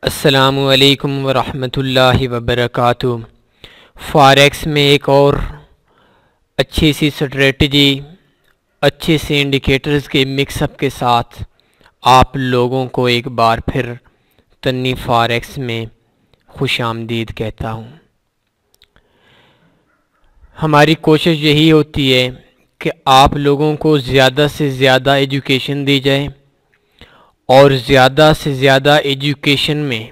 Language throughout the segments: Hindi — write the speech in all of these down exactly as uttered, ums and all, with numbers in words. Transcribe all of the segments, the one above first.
अस्सलामु अलैकुम वरहमतुल्लाहि वबरकातुहू। फॉरेक्स में एक और अच्छी सी स्ट्रेटजी, अच्छे से इंडिकेटर्स के मिक्सअप के साथ आप लोगों को एक बार फिर तन्नी फॉरेक्स में खुश आमदीद कहता हूँ। हमारी कोशिश यही होती है कि आप लोगों को ज़्यादा से ज़्यादा एजुकेशन दी जाए और ज़्यादा से ज़्यादा एजुकेशन में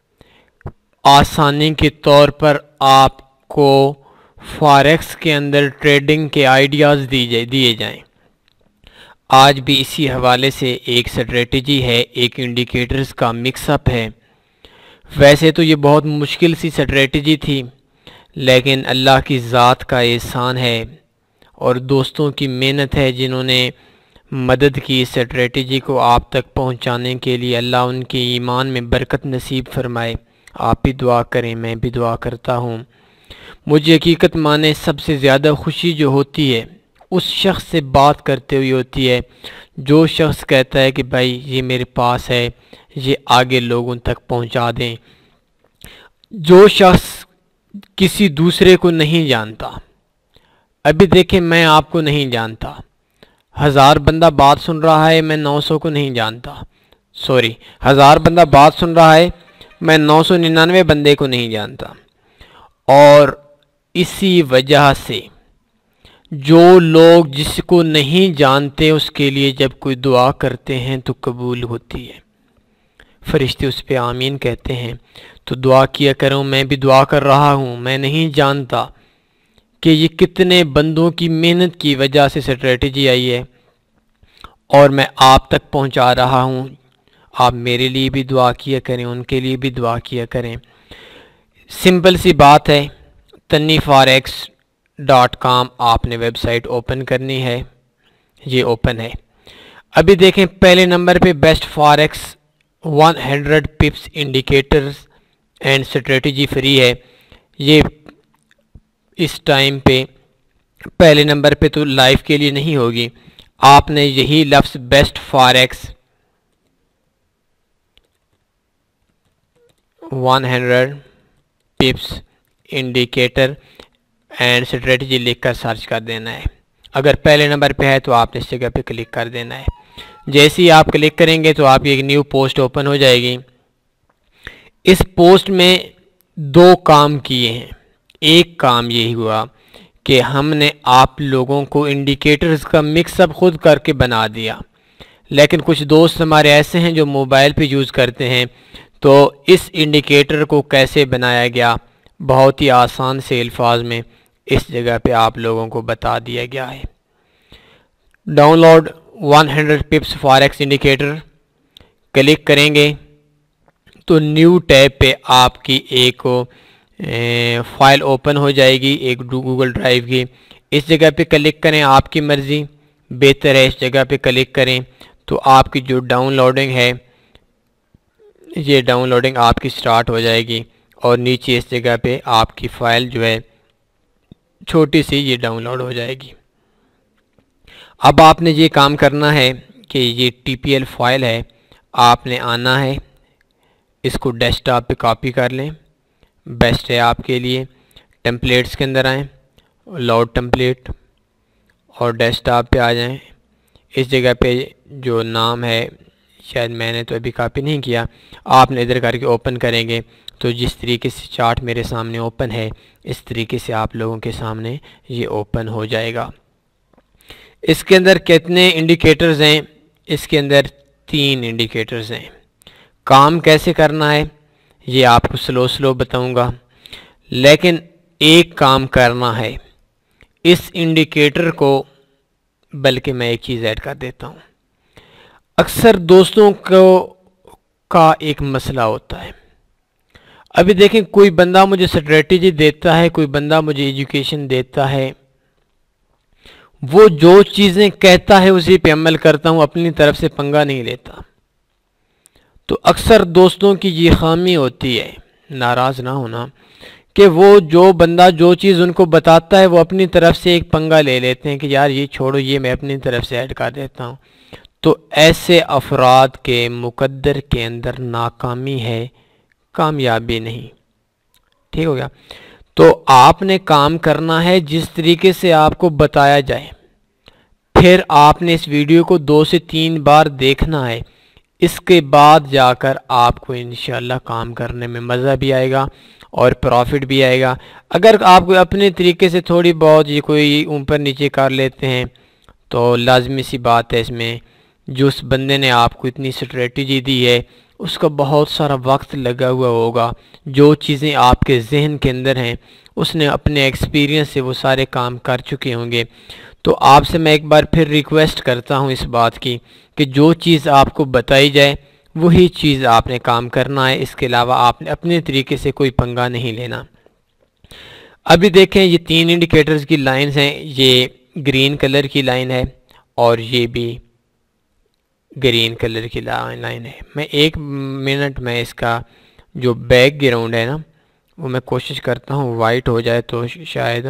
आसानी के तौर पर आपको फॉरेक्स के अंदर ट्रेडिंग के आइडियाज़ दी जाए दिए जाएं। आज भी इसी हवाले से एक स्ट्रेटजी है, एक इंडिकेटर्स का मिक्सअप है। वैसे तो ये बहुत मुश्किल सी स्ट्रेटजी थी, लेकिन अल्लाह की ज़ात का एहसान है और दोस्तों की मेहनत है जिन्होंने मदद की स्ट्रेटजी को आप तक पहुंचाने के लिए। अल्लाह उनके ईमान में बरकत नसीब फरमाए। आप भी दुआ करें, मैं भी दुआ करता हूं। मुझे हकीकत माने सबसे ज़्यादा खुशी जो होती है उस शख्स से बात करते हुए होती है, जो शख्स कहता है कि भाई ये मेरे पास है, ये आगे लोगों तक पहुंचा दें। जो शख्स किसी दूसरे को नहीं जानता, अभी देखें मैं आपको नहीं जानता, हज़ार बंदा बात सुन रहा है, मैं नौ सौ को नहीं जानता। सॉरी, हज़ार बंदा बात सुन रहा है, मैं नौ सौ निन्यानवे बंदे को नहीं जानता। और इसी वजह से जो लोग जिसको नहीं जानते उसके लिए जब कोई दुआ करते हैं तो कबूल होती है। फरिश्ते उस पे आमीन कहते हैं। तो दुआ किया करो, मैं भी दुआ कर रहा हूँ। मैं नहीं जानता कि ये कितने बंदों की मेहनत की वजह से स्ट्रेटजी आई है और मैं आप तक पहुंचा रहा हूं। आप मेरे लिए भी दुआ किया करें, उनके लिए भी दुआ किया करें। सिंपल सी बात है, तन्नी फॉरेक्स डॉट कॉम आपने वेबसाइट ओपन करनी है। ये ओपन है। अभी देखें पहले नंबर पे best forex hundred pips indicators and strategy free है। ये इस टाइम पे पहले नंबर पे तो लाइव के लिए नहीं होगी। आपने यही लफ्ज़ best forex hundred pips indicator and strategy लिखकर सर्च कर देना है। अगर पहले नंबर पे है तो आपने इस जगह पे क्लिक कर देना है। जैसे ही आप क्लिक करेंगे तो आपकी एक न्यू पोस्ट ओपन हो जाएगी। इस पोस्ट में दो काम किए हैं। एक काम यही हुआ कि हमने आप लोगों को इंडिकेटर्स का मिक्सअप खुद करके बना दिया, लेकिन कुछ दोस्त हमारे ऐसे हैं जो मोबाइल पे यूज़ करते हैं। तो इस इंडिकेटर को कैसे बनाया गया, बहुत ही आसान से अल्फाज में इस जगह पे आप लोगों को बता दिया गया है। Download hundred pips forex indicator click करेंगे तो न्यू टैब पे आपकी एक फाइल ओपन हो जाएगी, एक गूगल ड्राइव की। इस जगह पे क्लिक करें, आपकी मर्ज़ी, बेहतर है इस जगह पे क्लिक करें तो आपकी जो डाउनलोडिंग है ये डाउनलोडिंग आपकी स्टार्ट हो जाएगी और नीचे इस जगह पे आपकी फ़ाइल जो है छोटी सी ये डाउनलोड हो जाएगी। अब आपने ये काम करना है कि ये टी पी एल फाइल है, आपने आना है, इसको डेस्कटॉप पे कॉपी कर लें, बेस्ट है आपके लिए। टेम्पलेट्स के अंदर आएँ, लोड टेम्पलेट और डेस्कटॉप पे आ जाएं। इस जगह पे जो नाम है, शायद मैंने तो अभी कॉपी नहीं किया, आपने इधर करके ओपन करेंगे तो जिस तरीके से चार्ट मेरे सामने ओपन है इस तरीके से आप लोगों के सामने ये ओपन हो जाएगा। इसके अंदर कितने इंडिकेटर्स हैं? इसके अंदर तीन इंडिकेटर्स हैं। काम कैसे करना है ये आपको स्लो स्लो बताऊंगा, लेकिन एक काम करना है, इस इंडिकेटर को, बल्कि मैं एक चीज़ ऐड कर देता हूँ। अक्सर दोस्तों को का एक मसला होता है। अभी देखें कोई बंदा मुझे स्ट्रेटजी देता है, कोई बंदा मुझे एजुकेशन देता है, वो जो चीज़ें कहता है उसी पे अमल करता हूँ, अपनी तरफ से पंगा नहीं लेता। तो अक्सर दोस्तों की ये खामी होती है, नाराज़ ना होना, कि वो जो बंदा जो चीज़ उनको बताता है वो अपनी तरफ से एक पंगा ले लेते हैं कि यार ये छोड़ो, ये मैं अपनी तरफ से ऐड कर देता हूँ। तो ऐसे अफराद के मुकद्दर के अंदर नाकामी है, कामयाबी नहीं। ठीक हो गया। तो आपने काम करना है जिस तरीके से आपको बताया जाए, फिर आपने इस वीडियो को दो से तीन बार देखना है। इसके बाद जाकर आपको इंशाल्लाह काम करने में मज़ा भी आएगा और प्रॉफिट भी आएगा। अगर आप अपने तरीके से थोड़ी बहुत ये कोई ऊपर नीचे कर लेते हैं तो लाजमी सी बात है, इसमें जो उस बंदे ने आपको इतनी स्ट्रेटजी दी है उसका बहुत सारा वक्त लगा हुआ होगा। जो चीज़ें आपके जहन के अंदर हैं उसने अपने एक्सपीरियंस से वो सारे काम कर चुके होंगे। तो आपसे मैं एक बार फिर रिक्वेस्ट करता हूँ इस बात की कि जो चीज़ आपको बताई जाए वही चीज़ आपने काम करना है। इसके अलावा आपने अपने तरीके से कोई पंगा नहीं लेना। अभी देखें, ये तीन इंडिकेटर्स की लाइंस हैं। ये ग्रीन कलर की लाइन है और ये भी ग्रीन कलर की लाइन है। मैं एक मिनट में इसका जो बैकग्राउंड है ना वो मैं कोशिश करता हूँ वाइट हो जाए तो शायद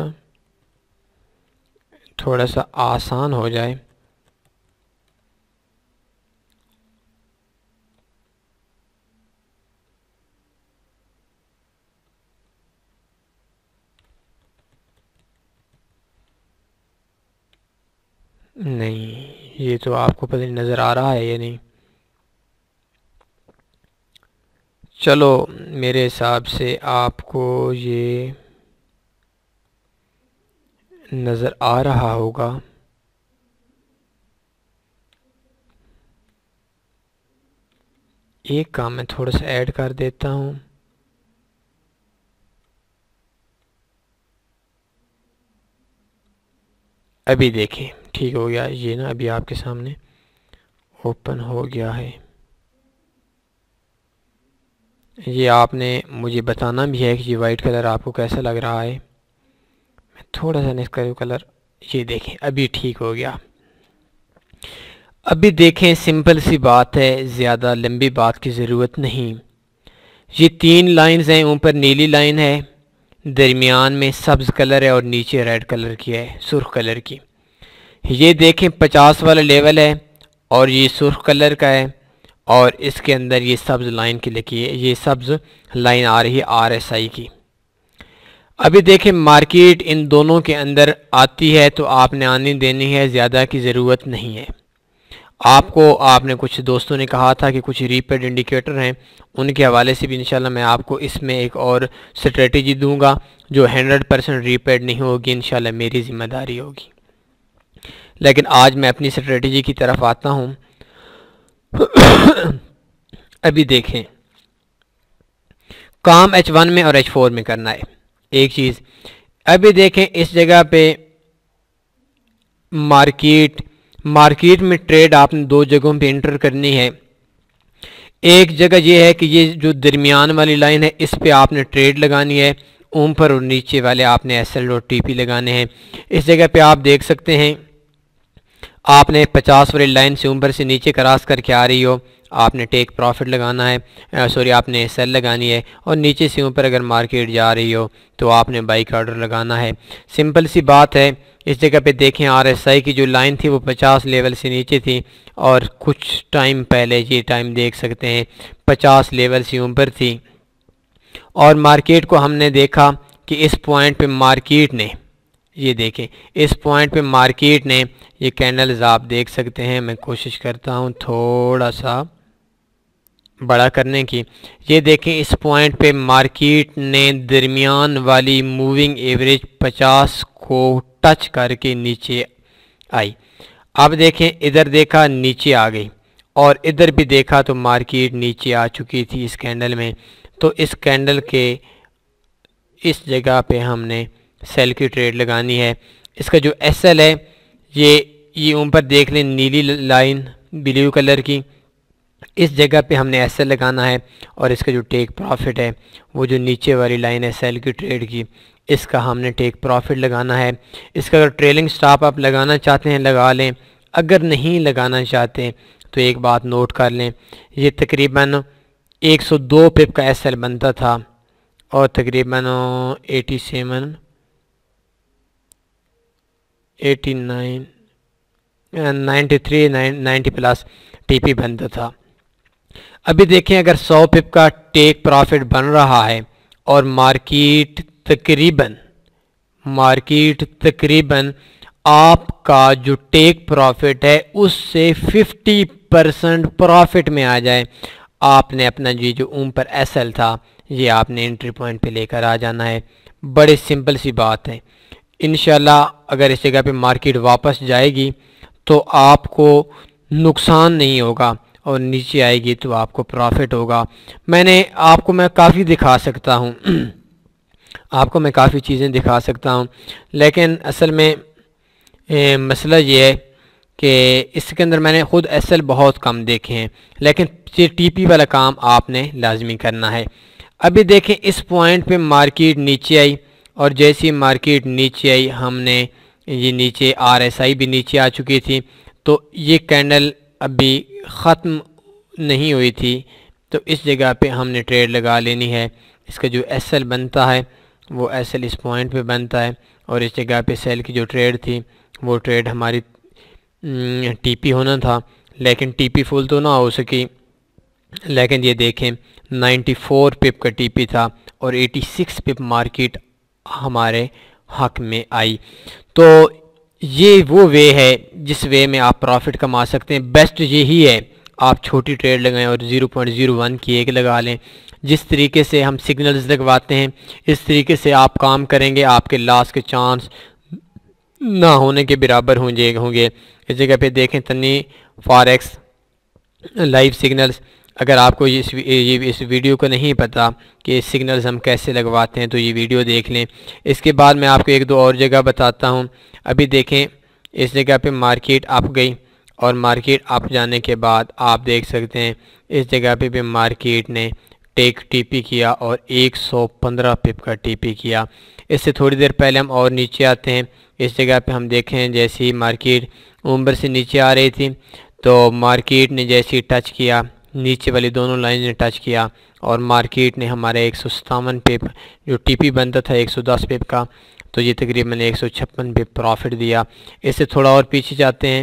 थोड़ा सा आसान हो जाए। नहीं, ये तो आपको पता नहीं नज़र आ रहा है या नहीं। चलो, मेरे हिसाब से आपको ये नज़र आ रहा होगा। एक काम मैं थोड़ा सा ऐड कर देता हूँ। अभी देखें, ठीक हो गया। ये ना अभी आपके सामने ओपन हो गया है। ये आपने मुझे बताना भी है कि ये वाइट कलर आपको कैसा लग रहा है। मैं थोड़ा सा इसका कलर, ये देखें अभी ठीक हो गया। अभी देखें, सिंपल सी बात है, ज़्यादा लंबी बात की ज़रूरत नहीं। ये तीन लाइंस हैं, ऊपर नीली लाइन है, दरमियान में सब्ज़ कलर है और नीचे रेड कलर की है, सुर्ख कलर की। ये देखें पचास वाला लेवल है और ये सुर्ख कलर का है और इसके अंदर ये सब्ज़ लाइन की लिखी है, ये सब्ज़ लाइन आ रही है आर एस आई की। अभी देखें, मार्केट इन दोनों के अंदर आती है तो आपने आने देनी है, ज़्यादा की ज़रूरत नहीं है। आपको आपने कुछ दोस्तों ने कहा था कि कुछ रीपेड इंडिकेटर हैं, उनके हवाले से भी इंशाल्लाह मैं आपको इसमें एक और स्ट्रेटजी दूंगा जो हंड्रेड परसेंट रीपेड नहीं होगी, इंशाल्लाह मेरी ज़िम्मेदारी होगी। लेकिन आज मैं अपनी स्ट्रेटजी की तरफ आता हूँ। अभी देखें, काम एच वन में और एच फोर में करना है एक चीज़। अभी देखें, इस जगह पे मार्केट मार्केट में ट्रेड आपने दो जगहों पे एंटर करनी है। एक जगह ये है कि ये जो दरमियान वाली लाइन है इस पे आपने ट्रेड लगानी है, ऊपर और नीचे वाले आपने एस एल और टी पी लगाने हैं। इस जगह पे आप देख सकते हैं आपने पचास वाली लाइन से ऊपर से नीचे क्रॉस करके आ रही हो, आपने टेक प्रॉफिट लगाना है, सॉरी आपने सेल लगानी है, और नीचे से ऊपर अगर मार्केट जा रही हो तो आपने बाई का ऑर्डर लगाना है। सिंपल सी बात है। इस जगह पे देखें, आर एस आई की जो लाइन थी वो पचास लेवल से नीचे थी और कुछ टाइम पहले, ये टाइम देख सकते हैं, पचास लेवल से ऊपर थी और मार्केट को हमने देखा कि इस पॉइंट पे मार्केट ने, ये देखें इस पॉइंट पे मार्केट ने ये कैंडल्स आप देख सकते हैं। मैं कोशिश करता हूँ थोड़ा सा बड़ा करने की। ये देखें, इस पॉइंट पे मार्केट ने दरमियान वाली मूविंग एवरेज पचास को टच करके नीचे आई। अब देखें, इधर देखा नीचे आ गई और इधर भी देखा तो मार्केट नीचे आ चुकी थी इस कैंडल में। तो इस कैंडल के इस जगह पे हमने सेल की ट्रेड लगानी है। इसका जो एस एल है ये ये ऊपर देख लें, नीली लाइन ब्लू कलर की, इस जगह पे हमने एस एल लगाना है और इसका जो टेक प्रॉफिट है वो जो नीचे वाली लाइन है सेल की ट्रेड की, इसका हमने टेक प्रॉफिट लगाना है। इसका अगर ट्रेलिंग स्टॉप आप लगाना चाहते हैं लगा लें, अगर नहीं लगाना चाहते तो एक बात नोट कर लें, ये तकरीबन एक सौ दो पिप का एस एल बनता था और तकरीबन eighty seven eighty nine ninety three ninety plus TP बनता था। अभी देखें अगर सौ पिप का टेक प्रॉफिट बन रहा है और मार्केट तकरीबन मार्केट तकरीबन आपका जो टेक प्रॉफिट है उससे फिफ्टी परसेंट प्रॉफिट में आ जाए, आपने अपना जी जो ऊपर एस एल था ये आपने एंट्री पॉइंट पे लेकर आ जाना है। बड़े सिंपल सी बात है। इंशाल्लाह अगर इस जगह पे मार्केट वापस जाएगी तो आपको नुकसान नहीं होगा और नीचे आएगी तो आपको प्रॉफिट होगा। मैंने आपको मैं काफ़ी दिखा सकता हूँ आपको मैं काफ़ी चीज़ें दिखा सकता हूँ, लेकिन असल में ए, मसला ये है कि इसके अंदर मैंने ख़ुद एस एल बहुत कम देखे हैं, लेकिन ये टी पी वाला काम आपने लाजमी करना है। अभी देखें इस पॉइंट पे मार्केट नीचे आई और जैसे ही मार्केट नीचे आई हमने ये नीचे आर एस आई भी नीचे आ चुकी थी, तो ये कैंडल अभी ख़त्म नहीं हुई थी, तो इस जगह पे हमने ट्रेड लगा लेनी है। इसका जो एस एल बनता है वो एस एल इस पॉइंट पे बनता है और इस जगह पे सेल की जो ट्रेड थी वो ट्रेड हमारी टीपी होना था, लेकिन टीपी फुल तो ना हो सकी। लेकिन ये देखें चौरानवे पिप का टीपी था और छियासी पिप मार्केट हमारे हक में आई। तो ये वो वे है जिस वे में आप प्रॉफिट कमा सकते हैं। बेस्ट यही है आप छोटी ट्रेड लगाएं और ज़ीरो पॉइंट ज़ीरो वन की एक लगा लें। जिस तरीके से हम सिग्नल्स लगवाते हैं इस तरीके से आप काम करेंगे, आपके लॉस के चांस ना होने के बराबर होंगे होंगे इस जगह पे देखें तनी फॉरेक्स लाइव सिग्नल्स। अगर आपको इस ये इस वीडियो को नहीं पता कि सिग्नल्स हम कैसे लगवाते हैं तो ये वीडियो देख लें। इसके बाद मैं आपको एक दो और जगह बताता हूँ। अभी देखें इस जगह पे मार्केट अप गई और मार्केट अप जाने के बाद आप देख सकते हैं इस जगह पे भी मार्केट ने टेक टीपी किया और एक सौ पंद्रह पिप का टीपी किया। इससे थोड़ी देर पहले हम और नीचे आते हैं। इस जगह पे हम देखें जैसे ही मार्केट ऊपर से नीचे आ रही थी तो मार्केट ने जैसे ही टच किया नीचे वाली दोनों लाइन ने टच किया और मार्केट ने हमारे एक सौ सत्तावन पिप जो टीपी बनता था एक सौ दस पिप का, तो ये तकरीबन एक सौ छप्पन पिप प्रॉफिट दिया। इससे थोड़ा और पीछे जाते हैं।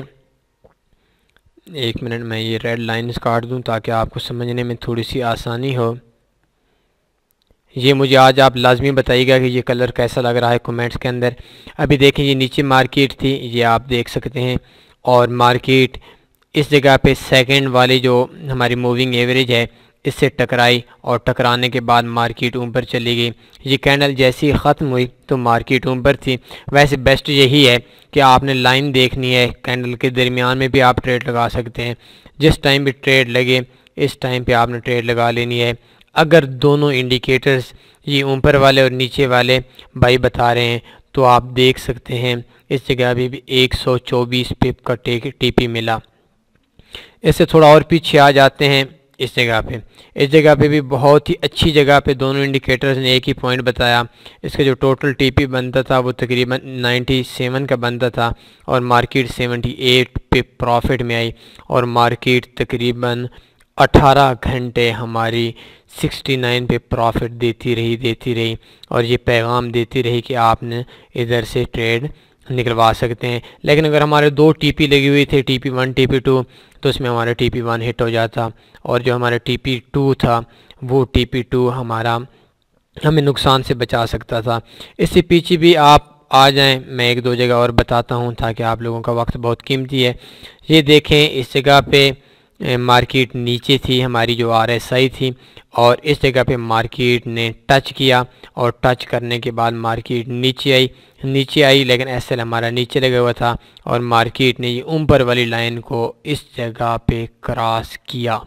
एक मिनट मैं ये रेड लाइन्स काट दूं ताकि आपको समझने में थोड़ी सी आसानी हो। ये मुझे आज आप लाजमी बताइएगा कि ये कलर कैसा लग रहा है कमेंट्स के अंदर। अभी देखें ये नीचे मार्केट थी, ये आप देख सकते हैं, और मार्केट इस जगह पे सेकंड वाली जो हमारी मूविंग एवरेज है इससे टकराई और टकराने के बाद मार्केट ऊपर चली गई। ये कैंडल जैसी ख़त्म हुई तो मार्केट ऊपर थी। वैसे बेस्ट यही है कि आपने लाइन देखनी है, कैंडल के दरमियान में भी आप ट्रेड लगा सकते हैं। जिस टाइम भी ट्रेड लगे इस टाइम पे आपने ट्रेड लगा लेनी है। अगर दोनों इंडिकेटर्स ये ऊपर वाले और नीचे वाले बाई बता रहे हैं तो आप देख सकते हैं इस जगह भी, भी एक सौ चौबीस पिप का टेक टीपी मिला। इससे थोड़ा और पीछे आ जाते हैं। इस जगह पे इस जगह पे भी बहुत ही अच्छी जगह पे दोनों इंडिकेटर्स ने एक ही पॉइंट बताया। इसका जो टोटल टीपी बनता था वो तकरीबन सत्तानवे का बनता था और मार्केट अठहत्तर पे प्रॉफिट में आई और मार्केट तकरीबन अठारह घंटे हमारी उनहत्तर पे प्रॉफिट देती रही देती रही और ये पैगाम देती रही कि आपने इधर से ट्रेड निकलवा सकते हैं। लेकिन अगर हमारे दो टीपी लगी हुई थे, टीपी वन टीपी टू, तो इसमें हमारा टीपी वन हिट हो जाता और जो हमारा टीपी टू था वो टीपी टू हमारा हमें नुकसान से बचा सकता था। इससे पीछे भी आप आ जाएं, मैं एक दो जगह और बताता हूं ताकि आप लोगों का वक्त बहुत कीमती है। ये देखें इस जगह पे मार्केट नीचे थी हमारी जो आर एस आई थी और इस जगह पे मार्केट ने टच किया और टच करने के बाद मार्केट नीचे आई नीचे आई लेकिन एस एल हमारा नीचे लगा हुआ था और मार्केट ने ये ऊपर वाली लाइन को इस जगह पे क्रॉस किया।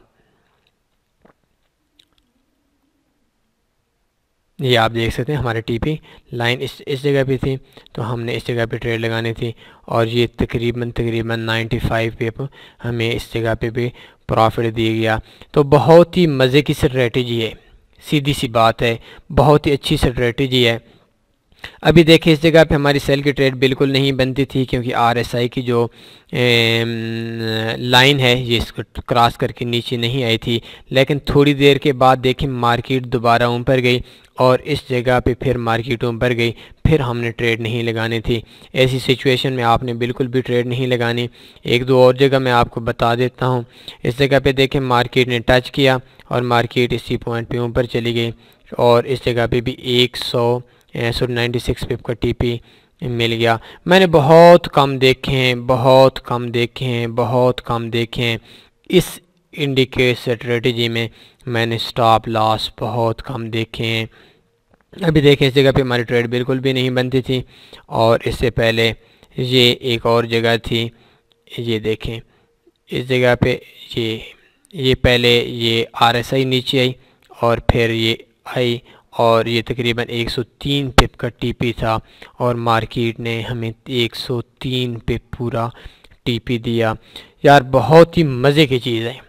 ये आप देख सकते हैं हमारे टीपी लाइन इस इस जगह पे थी तो हमने इस जगह पे ट्रेड लगानी थी और ये तकरीबन तकरीबन पचानवे पे हमें इस जगह पे भी प्रॉफिट दिया गया। तो बहुत ही मज़े की स्ट्रेटजी है, सीधी सी बात है, बहुत ही अच्छी स्ट्रेटजी है। अभी देखें इस जगह पे हमारी सेल की ट्रेड बिल्कुल नहीं बनती थी क्योंकि आरएसआई की जो ए, लाइन है ये इसको क्रॉस करके नीचे नहीं आई थी। लेकिन थोड़ी देर के बाद देखें मार्केट दोबारा ऊपर गई और इस जगह पे फिर मार्केट ऊपर गई, फिर हमने ट्रेड नहीं लगानी थी। ऐसी सिचुएशन में आपने बिल्कुल भी ट्रेड नहीं लगानी। एक दो और जगह मैं आपको बता देता हूँ। इस जगह पे देखें मार्केट ने टच किया और मार्केट इसी पॉइंट पे ऊपर चली गई और इस जगह पे भी एक सौ सॉरी नाइन्टी सिक्स पिप का टीपी मिल गया। मैंने बहुत कम देखे हैं, बहुत कम देखे हैं, बहुत कम देखे हैं। इस इंडिकेट स्ट्रेटजी में मैंने स्टॉप लॉस बहुत कम देखे हैं। अभी देखें इस जगह पे हमारी ट्रेड बिल्कुल भी नहीं बनती थी और इससे पहले ये एक और जगह थी, ये देखें इस जगह पे ये ये पहले ये आरएसआई नीचे आई और फिर ये आई और ये तकरीबन एक सौ तीन पिप का टीपी था और मार्केट ने हमें एक सौ तीन पिप पूरा टीपी दिया। यार बहुत ही मज़े की चीज़ है,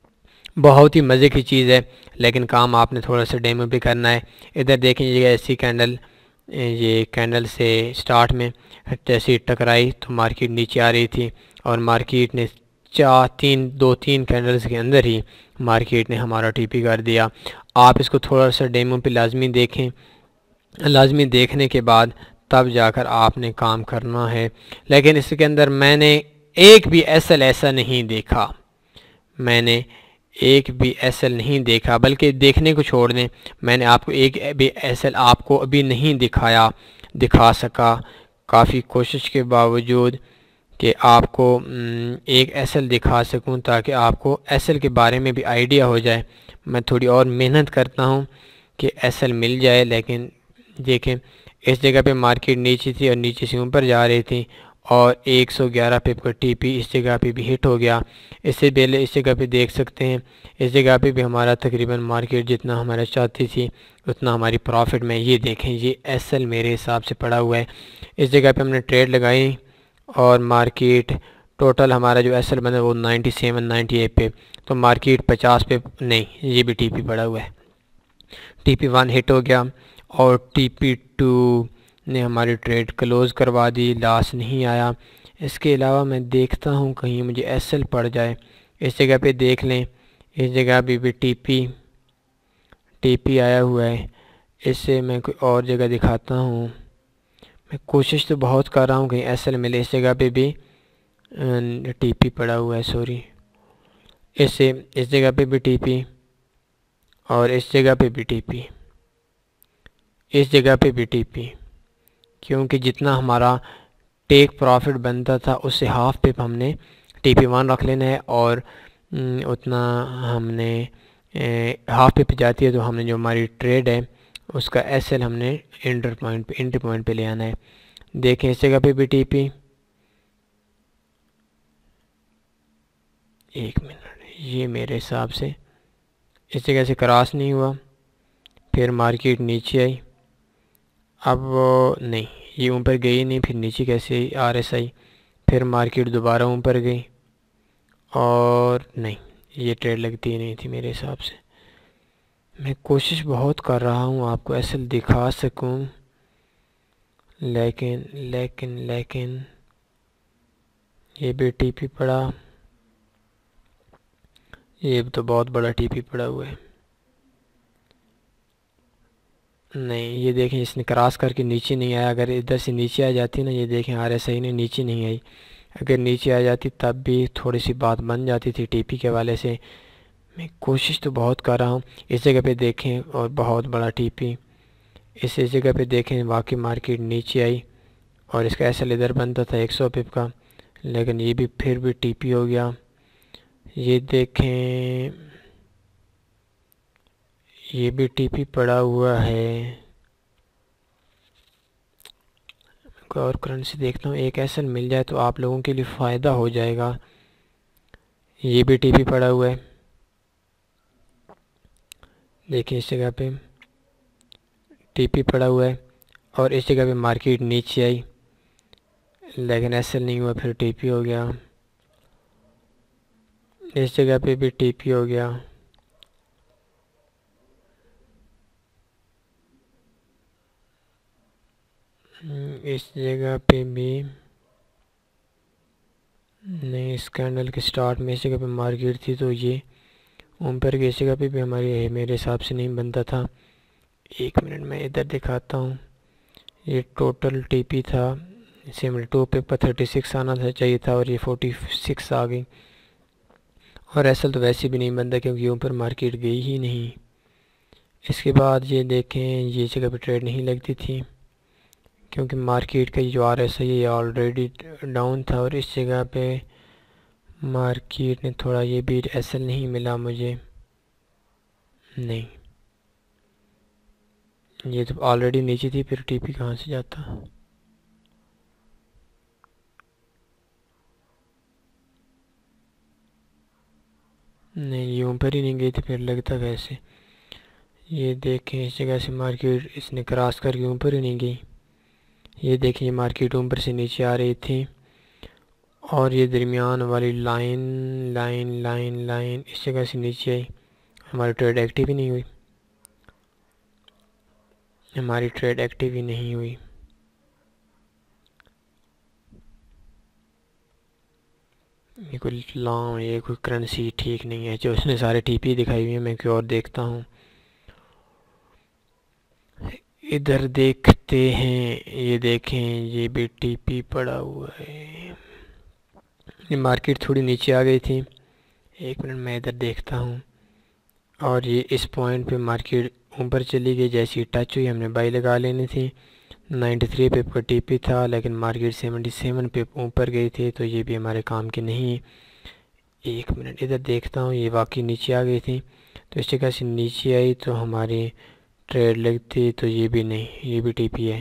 बहुत ही मज़े की चीज़ है, लेकिन काम आपने थोड़ा सा डेमो भी करना है। इधर देखें ये ऐसी कैंडल, ये कैंडल से स्टार्ट में जैसे टकराई तो मार्केट नीचे आ रही थी और मार्केट ने चार तीन दो तीन कैंडल्स के अंदर ही मार्केट ने हमारा टीपी कर दिया। आप इसको थोड़ा सा डेमो पे लाजमी देखें, लाजमी देखने के बाद तब जाकर आपने काम करना है। लेकिन इसके अंदर मैंने एक भी एसएल ऐसा नहीं देखा, मैंने एक भी एसएल नहीं देखा, बल्कि देखने को छोड़ दें मैंने आपको एक भी एसएल आपको अभी नहीं दिखाया, दिखा सका काफ़ी कोशिश के बावजूद कि आपको एक एसएल दिखा सकूं ताकि आपको एसएल के बारे में भी आइडिया हो जाए। मैं थोड़ी और मेहनत करता हूं कि एसएल मिल जाए, लेकिन देखें इस जगह पे मार्केट नीचे थी और नीचे से ऊपर जा रही थी और एक सौ ग्यारह पिप का टीपी इस जगह पे भी हिट हो गया। इससे पहले इस जगह पे देख सकते हैं, इस जगह पे भी हमारा तकरीबन मार्केट जितना हमारा चाहती थी उतना हमारी प्रॉफिट में। ये देखें ये एसएल मेरे हिसाब से पड़ा हुआ है। इस जगह पे हमने ट्रेड लगाई और मार्केट टोटल हमारा जो एसएल बना वो नाइन्टी सेवन नाइन्टी एट पे, तो मार्केट पचास पे नहीं, ये भी टीपी पड़ा हुआ है। टीपी वन हिट हो गया और टीपी टू ने हमारी ट्रेड क्लोज़ करवा दी, लॉस नहीं आया। इसके अलावा मैं देखता हूँ कहीं मुझे एसएल पड़ जाए। इस जगह पे देख लें, इस जगह भी भी टीपी टीपी आया हुआ है। इससे मैं कोई और जगह दिखाता हूँ, मैं कोशिश तो बहुत कर रहा हूँ कहीं एसएल मिले। इस जगह पे भी टीपी पड़ा हुआ है, सॉरी, इससे इस जगह पे भी टीपी और इस जगह पे भी टीपी, इस जगह पे भी टीपी, क्योंकि जितना हमारा टेक प्रॉफिट बनता था उससे हाफ पे हमने टीपी वन रख लेना है और उतना हमने हाफ पे पे जाती है तो हमने जो हमारी ट्रेड है उसका एसएल हमने इंटर पॉइंट पे इंटर पॉइंट पे ले आना है। देखें इस जगह पे भी टीपी, एक मिनट, ये मेरे हिसाब से इस जगह से क्रॉस नहीं हुआ, फिर मार्केट नीचे आई, अब नहीं ये ऊपर गई नहीं, फिर नीचे कैसे आरएसआई, फिर मार्केट दोबारा ऊपर गई और नहीं ये ट्रेड लगती ही नहीं थी मेरे हिसाब से। मैं कोशिश बहुत कर रहा हूँ आपको एसएल दिखा सकूँ, लेकिन लेकिन लेकिन ये भी टीपी पड़ा, ये तो बहुत बड़ा टीपी पड़ा हुआ है। नहीं ये देखें इसने क्रॉस करके नीचे नहीं आया, अगर इधर से नीचे आ जाती ना, ये देखें आरएसआई ने नीचे नहीं आई, अगर नीचे आ जाती तब भी थोड़ी सी बात बन जाती थी टीपी के हवाले से। मैं कोशिश तो बहुत कर रहा हूँ। इस जगह पे देखें और बहुत बड़ा टीपी, इस इस जगह पे देखें वाकई मार्केट नीचे आई और इसका एसएल इधर बनता था एक सौ पिप का, लेकिन ये भी फिर भी टीपी हो गया। ये देखें ये भी टीपी पड़ा हुआ है। कोई और करेंसी देखता हूँ, एक एसएल मिल जाए तो आप लोगों के लिए फ़ायदा हो जाएगा। ये भी टीपी पड़ा हुआ है, देखिए इस जगह पे टीपी पड़ा हुआ है और इस जगह पे मार्केट नीचे आई लेकिन एसएल नहीं हुआ, फिर टीपी हो गया। इस जगह पे भी टीपी हो गया, इस जगह पे भी नहीं, इस कैंडल के स्टार्ट में इस जगह पे मार्केट थी तो ये ऊपर की इस जगह पे भी हमारी मेरे हिसाब से नहीं बनता था। एक मिनट में इधर दिखाता हूँ, ये टोटल टीपी था, सेवेंटी टू पे पर थर्टी सिक्स आना था चाहिए था और ये फोर्टी सिक्स आ गई। और ऐसा तो वैसे भी नहीं बनता क्योंकि ऊपर मार्केट गई ही नहीं। इसके बाद ये देखें, ये जगह पे ट्रेड नहीं लगती थी क्योंकि मार्केट का जो आर एस है ये ऑलरेडी डाउन था और इस जगह पे मार्केट ने थोड़ा, ये भी एसल नहीं मिला मुझे, नहीं ये तो ऑलरेडी नीचे थी, फिर टीपी कहाँ से जाता। नहीं ये ऊपर ही नहीं गई थी, फिर लगता कैसे। ये देखें इस जगह से मार्केट इसने क्रॉस करके ऊपर ही नहीं गई। ये देखें ये मार्केट ऊपर से नीचे आ रही थी और ये दरमियान वाली लाइन लाइन लाइन लाइन इस जगह से नीचे आई। हमारी ट्रेड एक्टिव ही नहीं हुई, हमारी ट्रेड एक्टिव ही नहीं हुई। ये कोई लॉन्ग, ये कोई करेंसी ठीक नहीं है जो उसने सारे टीपी दिखाई हुई है। मैं क्यों और देखता हूँ, इधर देखते हैं, ये देखें ये भी टीपी पड़ा हुआ है। ये मार्केट थोड़ी नीचे आ गई थी, एक मिनट मैं इधर देखता हूँ। और ये इस पॉइंट पे मार्केट ऊपर चली गई, जैसी टच हुई हमने बाई लगा लेनी थी। नाइन्टी थ्री पे का टीपी था लेकिन मार्केट सेवेंटी सेवन पे ऊपर गई थी, तो ये भी हमारे काम की नहीं। एक मिनट इधर देखता हूँ, ये वाकई नीचे आ गई थी, तो इस जगह से नीचे आई तो हमारी ट्रेड लगती, तो ये भी नहीं, ये भी टीपी है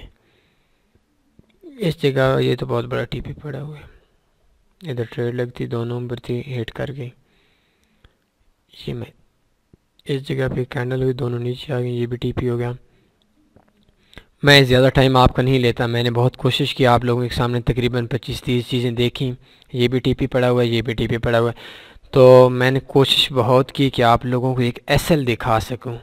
इस जगह। ये तो बहुत बड़ा टीपी पड़ा हुआ है, इधर ट्रेड लगती, दोनों ऊपर थी, हिट कर गई। ये मैं इस जगह पे कैंडल हुई, दोनों नीचे आ गई, ये भी टीपी हो गया। मैं ज़्यादा टाइम आपका नहीं लेता, मैंने बहुत कोशिश की आप लोगों के सामने तकरीबन पच्चीस तीस चीज़ें देखी। ये भी टीपी पड़ा हुआ है, ये भी टीपी पड़ा हुआ है, तो मैंने कोशिश बहुत की कि आप लोगों को एक एसल दिखा सकूं,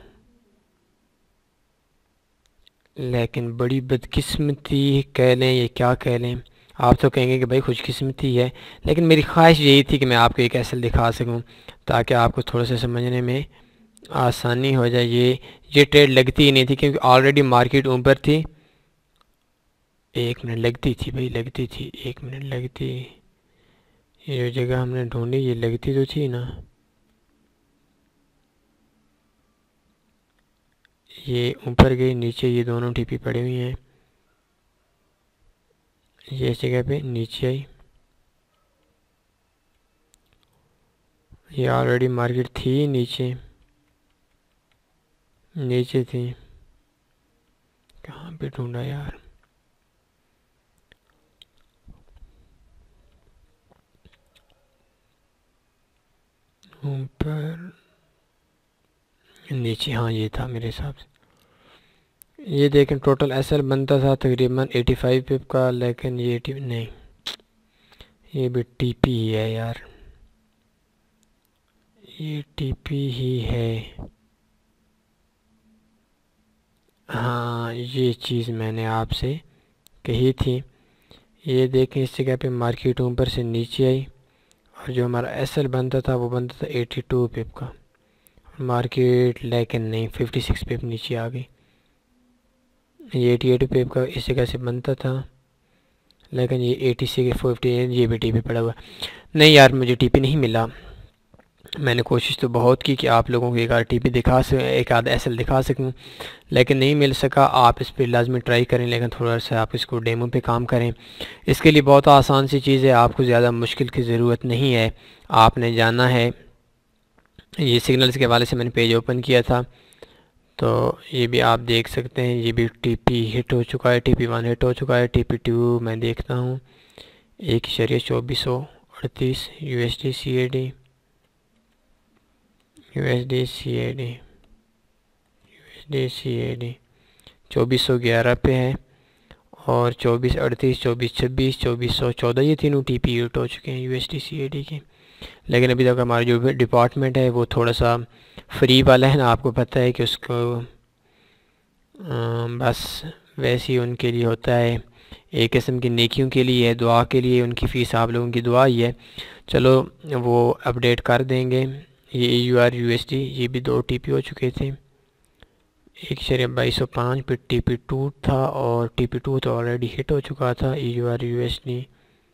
लेकिन बड़ी बदकिस्मती कह लें या क्या कह लें, आप तो कहेंगे कि भाई खुशकिस्मती है, लेकिन मेरी ख्वाहिश यही थी कि मैं आपको एक एसल दिखा सकूं ताकि आपको थोड़ा सा समझने में आसानी हो जाए। ये ये ट्रेड लगती ही नहीं थी क्योंकि ऑलरेडी मार्केट ऊपर थी। एक मिनट लगती थी भाई, लगती थी, एक मिनट लगती, ये जो जगह हमने ढूंढी ये लगती तो थी ना। ये ऊपर गई, नीचे ये दोनों टीपी पड़े हुई हैं, ये इस जगह पे नीचे आई, ये ऑलरेडी मार्केट थी नीचे, नीचे थी, कहाँ पे ढूंढा यार, ऊपर नीचे, हाँ ये था मेरे हिसाब से। ये देखें टोटल एसएल बनता था तकरीबन पचासी पिप का, लेकिन ये टी नहीं, ये भी टीपी ही है यार, ये टीपी ही है। हाँ ये चीज़ मैंने आपसे कही थी। ये देखें इस जगह पे मार्केट ऊपर से नीचे आई और जो हमारा एसएल बनता था वो बनता था बयासी पिप का, मार्केट लेकिन नहीं छप्पन पिप नीचे आ गई। ये अठासी पिप का इस जगह से बनता था, लेकिन ये अस्सी से फिफ्टी, ये भी टीपी पड़ा हुआ। नहीं यार मुझे टीपी नहीं मिला, मैंने कोशिश तो बहुत की कि आप लोगों को एक आध टीपी दिखा सक एक आध एसएल दिखा सकूं, लेकिन नहीं मिल सका। आप इस पर लाजमी ट्राई करें, लेकिन थोड़ा सा आप इसको डेमो पे काम करें। इसके लिए बहुत आसान सी चीज़ है, आपको ज़्यादा मुश्किल की ज़रूरत नहीं है। आपने जाना है, ये सिग्नल्स के हवाले से मैंने पेज ओपन किया था, तो ये भी आप देख सकते हैं, ये भी टीपी हिट हो चुका है, टीपी वन हिट हो चुका है, टीपी टू मैं देखता हूँ एक शरीय चौबीस सौ अड़तीस U S D C A D U S D C A D U S D C A D चौबीस सौ ग्यारह पे है, और चौबीस अड़तीस चौबीस छब्बीस चौबीस सौ चौदह ये तीनों टी पी हिट हो चुके हैं U S D C A D के। लेकिन अभी तक हमारा जो डिपार्टमेंट है वो थोड़ा सा फ्री वाला है ना, आपको पता है कि उसको आ, बस वैसे ही उनके लिए होता है, एक किस्म की नेकियों के लिए है, दुआ के लिए, उनकी फ़ीस आप लोगों की दुआ ही है। चलो वो अपडेट कर देंगे। ये U R U S D ये भी दो टी पी हो चुके थे, एक शरीय बाईस सौ पाँच पे टी पी टू था और टी पी टू तो ऑलरेडी हिट हो चुका था। E U R U S D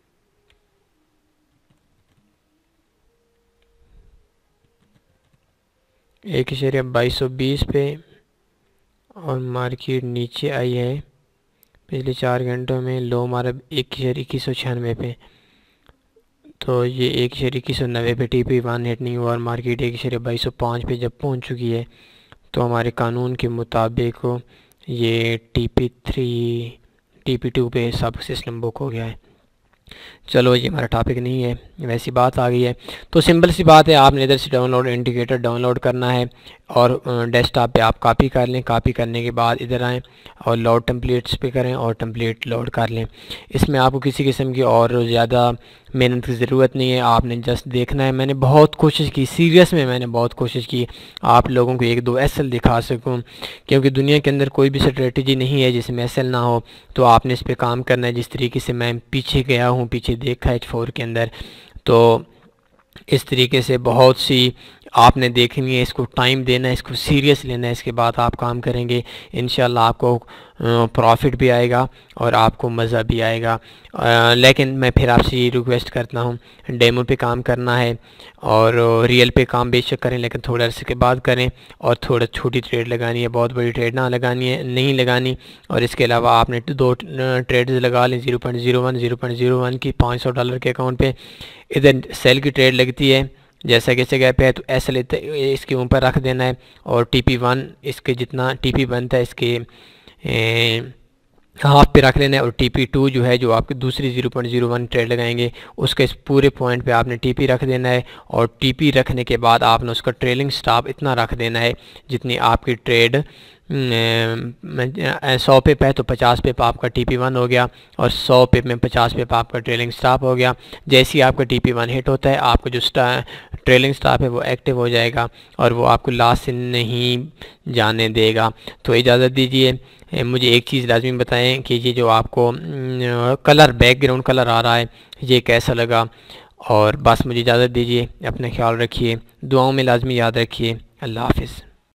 एक शरीय बाईस सौ बीस पे और मार्केट नीचे आई है पिछले चार घंटों में। लो हमारा एक शेयर इक्कीस सौ छियानवे पे, तो ये एक शेयर इक्कीस सौ नब्बे पे टी पी वन हिट नहीं हुआ और मार्केट एक शेयर बाईस सौ पाँच पे जब पहुंच चुकी है तो हमारे कानून के मुताबिक ये T P three T P two पे सब सिस्टम बुक हो गया है। चलो ये हमारा टॉपिक नहीं है, वैसी बात आ गई है। तो सिंपल सी बात है, आपने इधर से डाउनलोड इंडिकेटर डाउनलोड करना है और डेस्कटॉप पे आप कॉपी कर लें। कॉपी करने के बाद इधर आएँ और लोड टेम्पलेट्स पे करें और टेम्पलेट लोड कर लें। इसमें आपको किसी किस्म की और ज़्यादा मेहनत की ज़रूरत नहीं है, आपने जस्ट देखना है। मैंने बहुत कोशिश की, सीरियस में मैंने बहुत कोशिश की आप लोगों को एक दो एस एल दिखा सकूं, क्योंकि दुनिया के अंदर कोई भी स्ट्रेटजी नहीं है जिसमें एस एल ना हो। तो आपने इस पर काम करना है जिस तरीके से मैं पीछे गया हूँ, पीछे देखा एच फोर के अंदर। तो इस तरीके से बहुत सी आपने देखनी है, इसको टाइम देना है, इसको सीरियस लेना है, इसके बाद आप काम करेंगे इंशाल्लाह आपको प्रॉफिट भी आएगा और आपको मज़ा भी आएगा। आ, लेकिन मैं फिर आपसे ये रिक्वेस्ट करता हूँ, डेमो पे काम करना है और रियल पे काम बेशक करें लेकिन थोड़ा अर्से के बाद करें और थोड़ा छोटी ट्रेड लगानी है, बहुत बड़ी ट्रेड ना लगानी है, नहीं लगानी। और इसके अलावा आपने दो ट्रेड्स लगा लें, zero point zero one zero point zero one की पाँच सौ डॉलर के अकाउंट पे। इधर सेल की ट्रेड लगती है जैसा कि जगह पे है, तो एस एल इसके ऊपर रख देना है और टी पी वन इसके जितना टी पी बनता है इसके हाफ पे रख लेना है। और टी पी टू जो है, जो आपकी दूसरी zero point zero one trade लगाएंगे, उसके इस पूरे पॉइंट पे आपने टी पी रख देना है। और टी पी रखने के बाद आपने उसका ट्रेलिंग स्टॉप इतना रख देना है जितनी आपकी ट्रेड सौ पे पे है तो पचास पे आपका टी पी वन हो गया और सौ पे में पचास पे आपका ट्रेलिंग स्टॉप हो गया। जैसे ही आपका टी पी वन हिट होता है आपका जो ट्रेलिंग स्टॉप है वो एक्टिव हो जाएगा और वो आपको लास्ट से नहीं जाने देगा। तो इजाज़त दीजिए, मुझे एक चीज़ लाजमी बताएं कि ये जो आपको कलर बैकग्राउंड कलर आ रहा है ये कैसा लगा। और बस मुझे इजाज़त दीजिए, अपना ख्याल रखिए, दुआओं में लाजमी याद रखिए। अल्लाह हाफिज़।